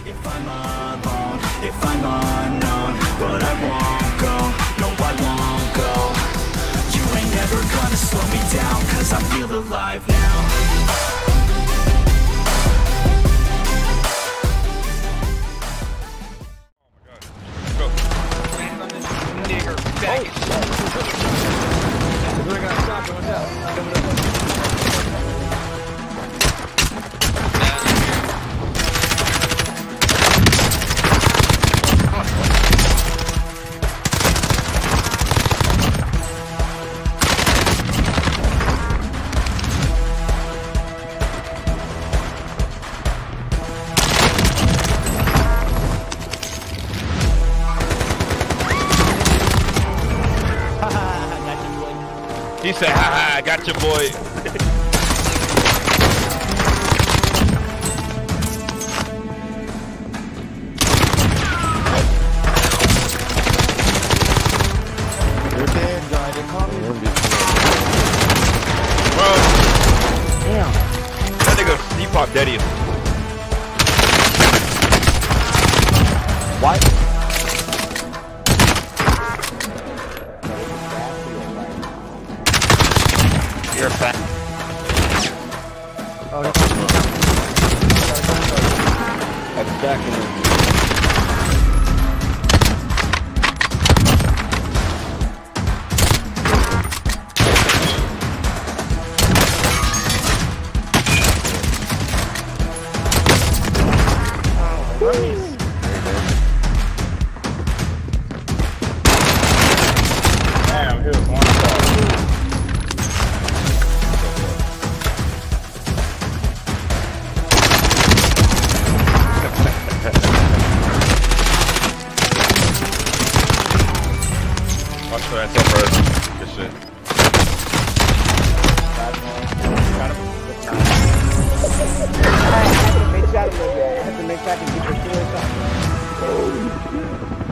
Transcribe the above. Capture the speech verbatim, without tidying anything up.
If I'm alone, if I'm unknown, but I won't go, no I won't go. You ain't never gonna slow me down, cause I feel alive now. He said, ha ha, I got your boy. You're dead, guy. They caught me. Bro. Damn. That nigga, he popped daddy. What? You're a fat. Oh, that's back in there. Damn, he was one shot. Watch for that first. Good shit. I have to make that a little bit. I have to make that and keep it short.